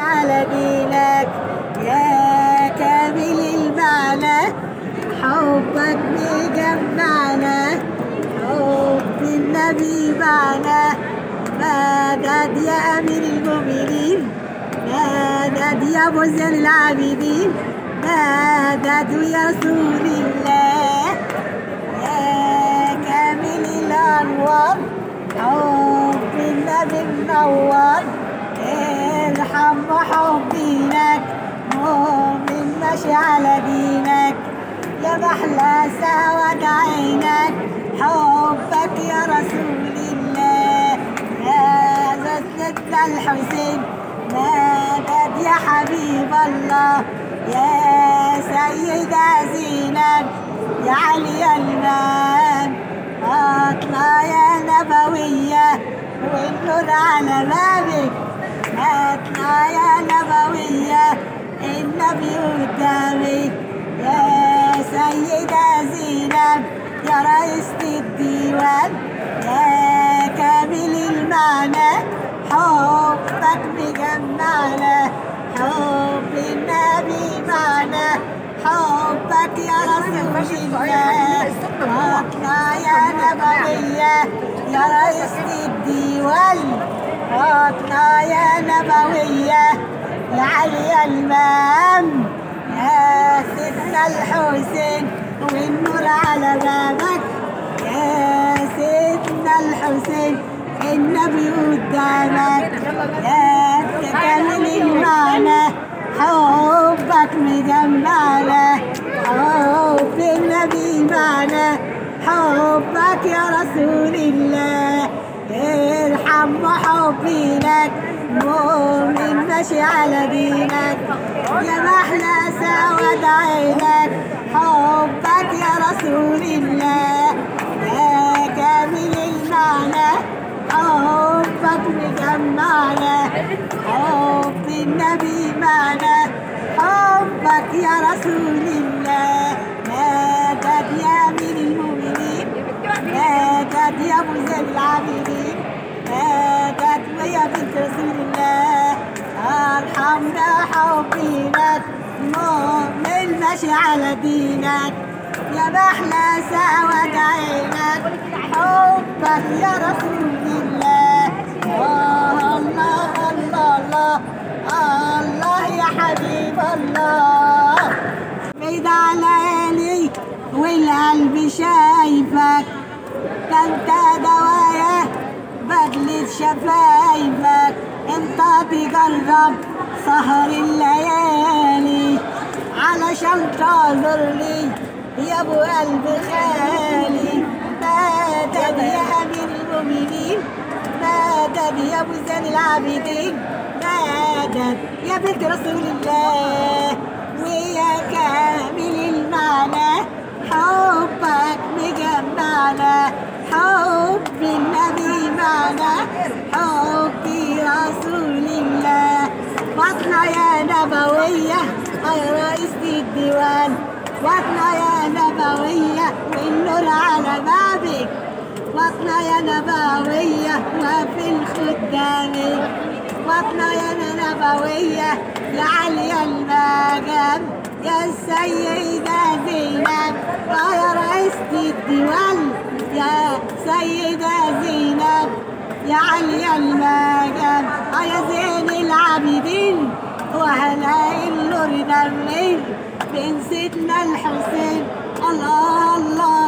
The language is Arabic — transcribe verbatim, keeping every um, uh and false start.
على دينك يا كامل المعنى، حبك مجمعنا، حب النبي معنا. مدد يا أمير المؤمنين، مدد يا مزن العابدين، مدد يا رسول الله يا كامل الأنوار، حب النبي منور. ارحم حبينك مؤمن ماشي على دينك، يا محلى سواد عينك حبك يا رسول الله. يا سيدنا الحسين مدد يا حبيب الله، يا سيدة زينب يا علي المام. اطلع يا نبوية والنور على بابك، اطلع يا نبوية النبي قدامي. يا سيدة زينب يا رئيسة الديوان، يا كامل المعنى حبك مجمعنا، حب النبي معنا، حبك يا رسول الله. اطلع يا نبوية يا رئيسة الديوان، اطلع يا نبوية يا علي المام. يا سيدنا الحسين والنور على بابك، يا سيدنا الحسين النبي قدامك. يا كامل المعنى حبك مجمعنا، حب النبي معنا، حبك يا رسول الله. ارحم حبينك مؤمن ماشي على دينك، يا محلى سواد عينك حبك يا رسول الله. يا كامل المعنى حبك مجمعنا، حب النبي معنا، حبك يا رسول الله. مدد يا أمير المؤمنين، مدد يا مزن العابدين، مدد ويا بنت رسول الله. ارحمنا حبينك مؤمن ماشي على دينك، يا محلى سواد عينك حبك يا رسول الله. الله الله الله الله يا حبيب الله. بعيد على عيني والقلب شايفك، ده انت دوايا بدلة شفايفك، انت تجرب سهر الليالي علشان تعذرلي يا ابو قلب خالي. مدد يا امير المؤمنين، مدد يا ابو زين العابدين، مدد يا بنت رسول الله. ويا كامل المعنى حبك مجمعنا، حب النبي معنا، حب رسول الله. واطلع يا نبوية يا رئيسة الديوان، واطلع يا نبوية والنور على بابك، واطلع يا نبوية وفي الخدامك، واطلع يا نبوية يا علي المقام. يا السيدة زينب يا رئيسة الديوان، يا سيدة زينب يا علي المقام. يا زين العابدين وهلاقي النور ده منين؟ بين سيدنا الحسين. الله الله